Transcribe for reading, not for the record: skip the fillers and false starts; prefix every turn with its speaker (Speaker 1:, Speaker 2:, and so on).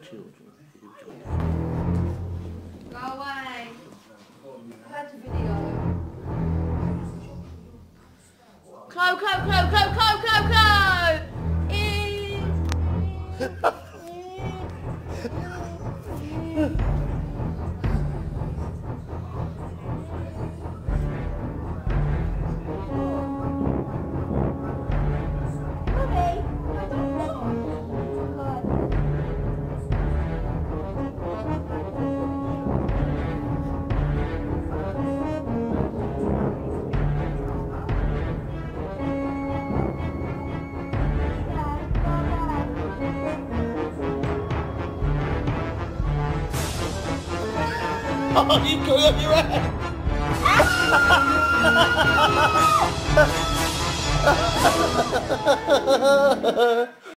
Speaker 1: children.
Speaker 2: Go away. I had a video. Chloe, Chloe, Chloe, Chloe, Chloe, Chloe, Chloe!
Speaker 1: Oh, you go up your ass!